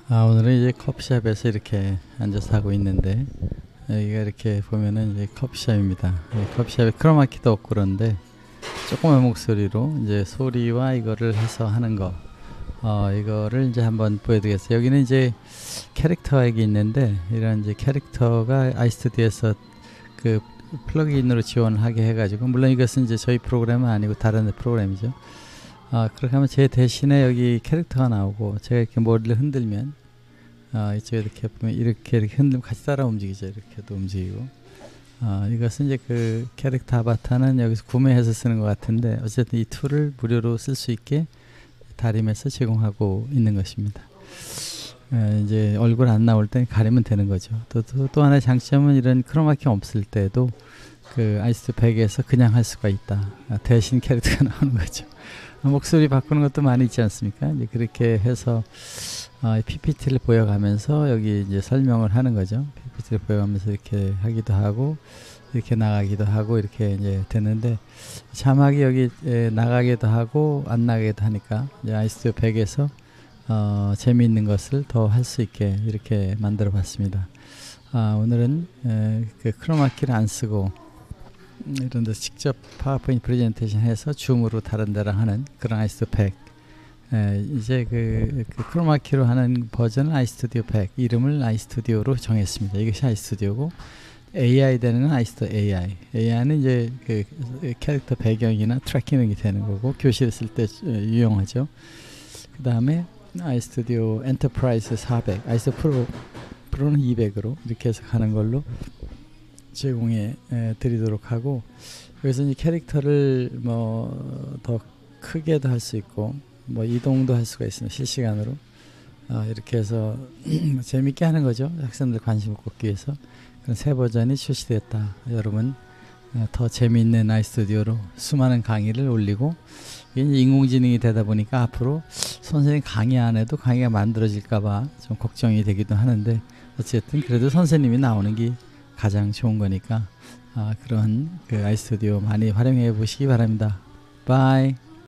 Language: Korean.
오늘은 이제 커피숍에서 이렇게 앉아서 하고 있는데, 여기가 이렇게 보면은 이제 커피숍입니다. 커피숍에 크로마키도 없고 그런데 조그만 목소리로 이제 소리와 이거를 해서 하는 거, 이거를 이제 한번 보여드리겠어요. 여기는 이제 캐릭터가 여기 있는데, 이런 이제 캐릭터가 아이스튜디오에서 그 플러그인으로 지원을 하게 해가지고, 물론 이것은 이제 저희 프로그램은 아니고 다른 프로그램이죠. 그렇게 하면 제 대신에 여기 캐릭터가 나오고, 제가 이렇게 머리를 흔들면 이쪽에 이렇게 보면 이렇게 흔들면 같이 따라 움직이죠. 이렇게도 움직이고. 이것은 이제 그 캐릭터 아바타는 여기서 구매해서 쓰는 것 같은데, 어쨌든 이 툴을 무료로 쓸 수 있게 다림에서 제공하고 있는 것입니다. 이제 얼굴 안 나올 때 가리면 되는 거죠. 또 하나의 장점은 이런 크로마키 없을 때도 그 아이스튜 100에서 그냥 할 수가 있다. 대신 캐릭터가 나오는 거죠. 목소리 바꾸는 것도 많이 있지 않습니까? 이제 그렇게 해서 PPT를 보여가면서 여기 이제 설명을 하는 거죠. PPT를 보여가면서 이렇게 하기도 하고, 이렇게 나가기도 하고, 이렇게 이제 되는데, 자막이 여기 나가기도 하고, 안 나가기도 하니까, 이제 아이스튜디오 100에서 재미있는 것을 더 할 수 있게 이렇게 만들어 봤습니다. 오늘은 그 크로마키를 안 쓰고, 이런 데서 직접 파워포인트 프레젠테이션 해서 줌으로 다른 데랑 하는 그런 아이스튜디오 100. 이제 그 크로마키로 하는 버전은 아이스튜디오 100, 이름을 아이스튜디오로 정했습니다. 이것이 아이스튜디오고, AI 되는 건 아이스튜디오 AI. AI는 이제 그 캐릭터 배경이나 트래킹이 되는 거고, 교실에 쓸 때 유용하죠. 그 다음에 아이스튜디오 엔터프라이즈 400, 아이스튜디오 프로는 200으로 이렇게 해서 가는 걸로 제공해 드리도록 하고, 그래서 이 캐릭터를 뭐 더 크게도 할 수 있고, 뭐 이동도 할 수가 있습니다. 실시간으로. 이렇게 해서 재밌게 하는 거죠. 학생들 관심을 꽂기 위해서. 그런 새 버전이 출시됐다. 여러분 더 재미있는 아이스튜디오로 수많은 강의를 올리고, 이게 인공지능이 되다 보니까 앞으로 선생님 강의 안 해도 강의가 만들어질까봐 좀 걱정이 되기도 하는데, 어쨌든 그래도 선생님이 나오는 게 가장 좋은 거니까 그런 그 아이스튜디오 많이 활용해 보시기 바랍니다. 바이.